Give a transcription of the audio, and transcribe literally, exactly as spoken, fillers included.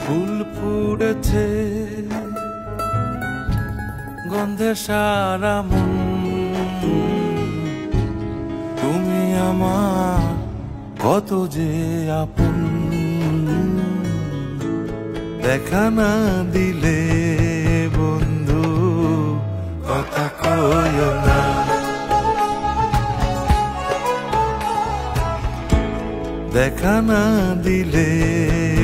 ফুল ফুটেছে গন্ধে সারা মন, তুমি আমার কত যে আপন। দেখা না দিলে বন্ধু কথা কইও না, দেখা না দিলে